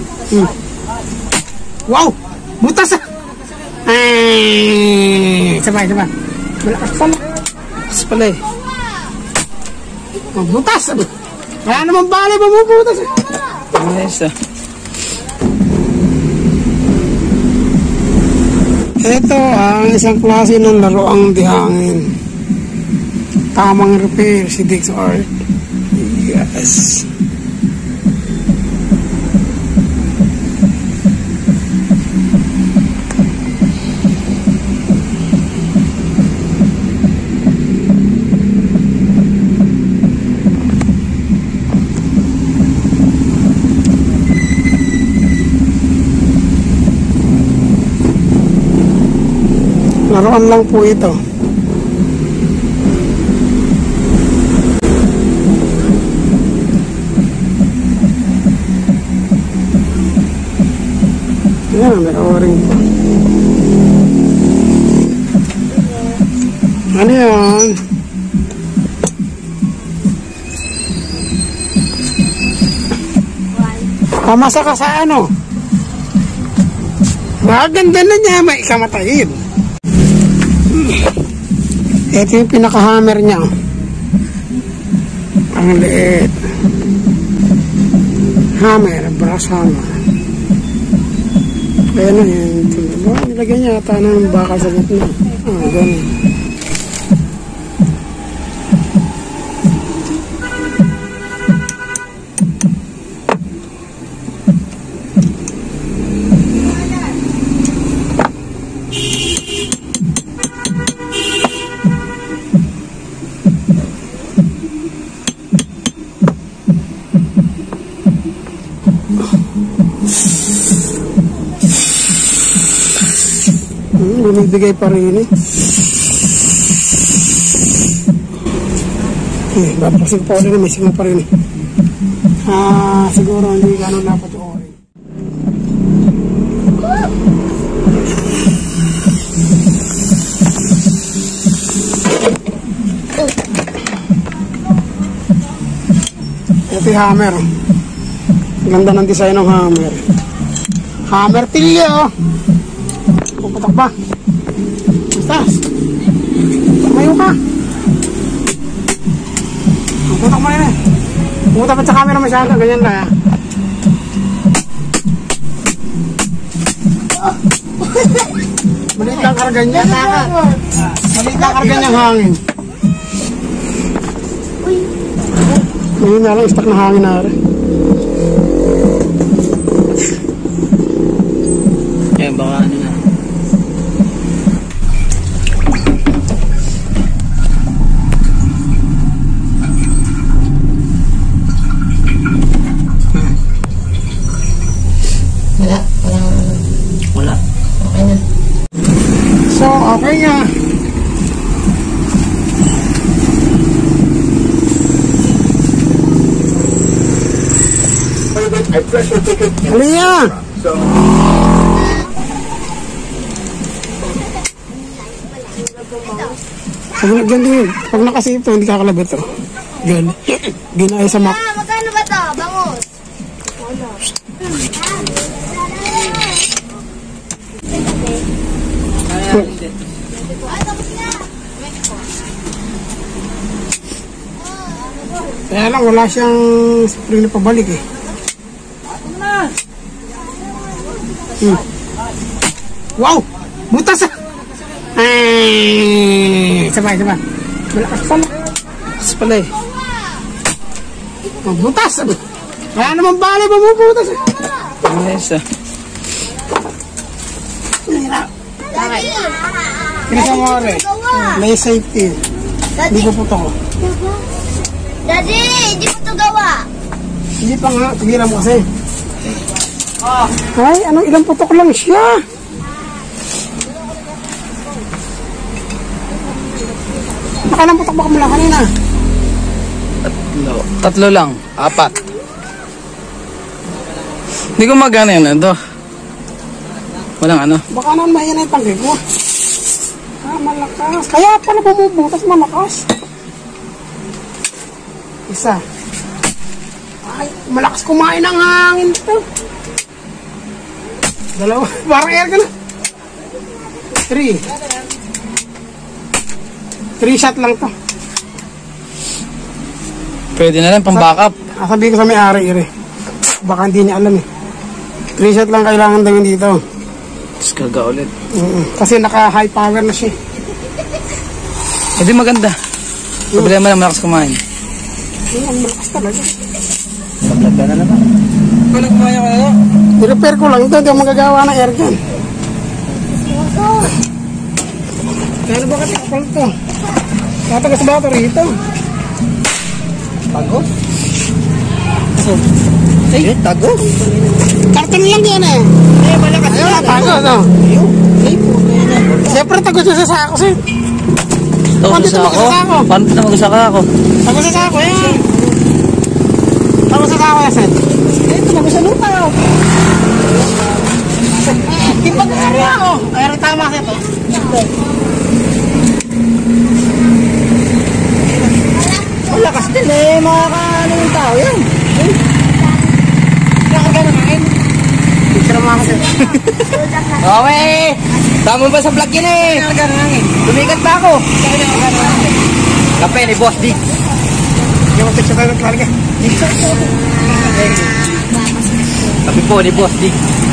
Wow! Butas ah! Ay! Sabay. Malakas pala. Malakas pala eh. Oh, butas! Kaya naman bali bumubutas eh. Nice ah. Ito ang isang klase ng laruang dihangin. Tamang repair si Dix Art. Yes. Laruan lang po ito. Yan, may o-ring po. Ano yan? Pamasa ka sa ano? Maganda na niya, may kamatayin. Ito yung pinaka-hammer niya. Ang liit. Hammer, brass hammer. Kaya na yun. Nilagyan niya ata ng bakal sa gitna. Ganun. Bumibigay pa rin eh. Babasig pa ulit, may sigaw pa rin eh. Siguro hindi gano'n dapat yung orin. Ito yung hammer. Ganda ng design ng hammer. Hammer tilya oh. Puputak ba? Bastas. Tumayo ka. Puputak mo rin eh. Puputak pa sa camera masyado. Ganyan lang. Maliit lang karga niya. Maliit lang karga niyang hangin. Ngayon na lang, stuck na hangin na rin. Eh, baka ano na. Wala. Okay na. So, okay nga. Halika! Pag nakasipto, hindi kakalabit to. Ginaya sa mak. Magkano ba to? Bangus. Kaya lang, wala siyang spring na pabalik eh. Wow! Butas ah! Ay! Sabay. Malakas pala. Malakas pala eh. Oh, butas! Kaya naman bali bumubutas eh. Nice ah. Kinasa mo rin. May safety. Hindi ko puto ko. Daddy, hindi mo ito gawa. Hindi pa nga. Tigilan mo kasi. Ay, ano, ilang putok lang siya. Nakailang putok ba mula kanina? Tatlo lang. 4. Hindi ko magana yun. Ito. Walang ano. Baka naman mayan ay tanggi ko. Malakas. Kaya pala bumubutas malakas. Isa. Ay, malakas kumain ng hangin ito. Dalawa. Parang air ka na. 3. 3 shot lang to. Pwede na lang pang backup. Sabihin ko sa may-ari, Ire. Baka hindi niya alam eh. 3 shot lang kailangan gawin dito. Tapos gaga ulit. Kasi naka-high power na siya. Hindi maganda. Problema lang malakas kumain. Ang malakas talaga. Paglag ka na naman. Walang kumain ako na. I-repair ko lang ito. Hindi ako magagawa ng air dyan. Pero bakit kapal ito? Tatagas ba ito rito? Tagos? Eh, tagos? Karton lang yan eh. Eh, malakas Ayun na, tagos. Siyempre tagos na sa sako siya. Tagos sa ako? Paano na mag-usaka ako? Tagos sa sako yan. Tagos sa sako yan, Seth. Ito, tagos sa lupa. Tipag na rin ako. Ay, tama siya ito. Malakas din eh, makakaano yung tao yan. Picture mo ako siya. Okay! Tama ba sa vlog yun eh? Lumikat pa ako. Kape ni Boss Dig. Hindi mo picture tayo ng talaga. Kape po ni Boss Dig.